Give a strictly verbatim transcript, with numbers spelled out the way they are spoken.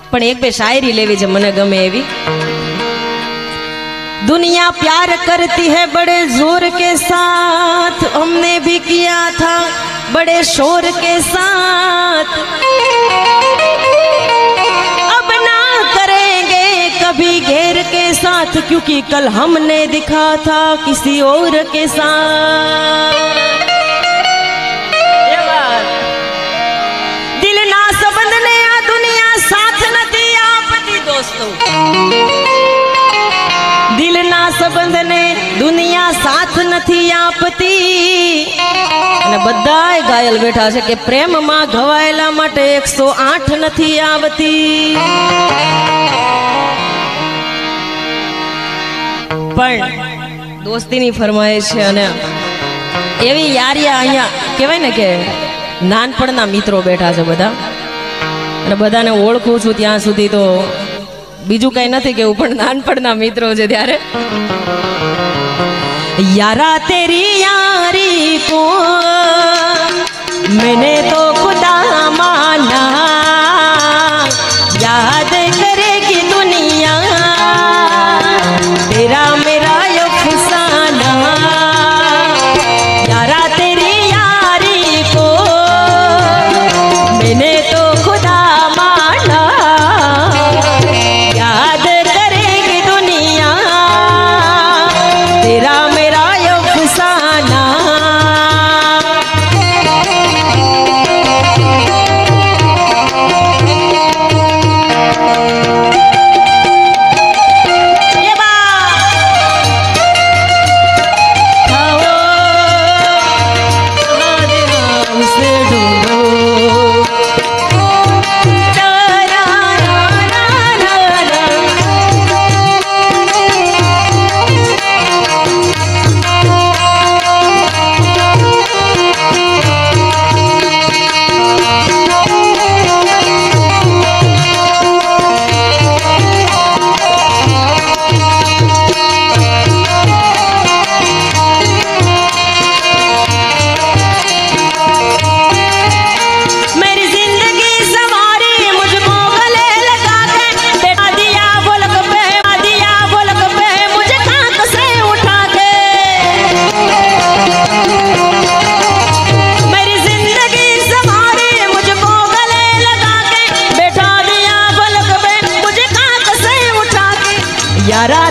पण एक बे शायरी लेवी जे मने गमे एवी। दुनिया प्यार करती है बड़े जोर के साथ, हमने भी किया था बड़े शोर के साथ, अब ना करेंगे कभी घेर के साथ, क्योंकि कल हमने दिखा था किसी और के साथ। ये बात दिल ना सबंधने आ दुनिया साथ नथी आपती दोस्तों, दिल ना संबंधने दुनिया साथ नथी आपती। અને બધાય ઘાયલ બેઠા છે કે પ્રેમમાં ઘવાયેલા માટે એકસો આઠ નથી આવતી। પણ દોસ્તીની ફરમાઈશ છે અને એવી યારિયા અહીંયા કહેવાય ને કે નાનપણના મિત્રો બેઠા છે બધા, અને બધાને ઓળખું છું ત્યાં સુધી તો બીજું કઈ નથી કેવું, પણ નાનપણના મિત્રો છે ત્યારે। यारा तेरी यारी को मैंने तो खुदा माना, याद करेगी दुनिया तेरा मेरा अफसाना। यारा तेरी यारी को मैंने तो खुदा माना, याद करेगी दुनिया तेरा यारा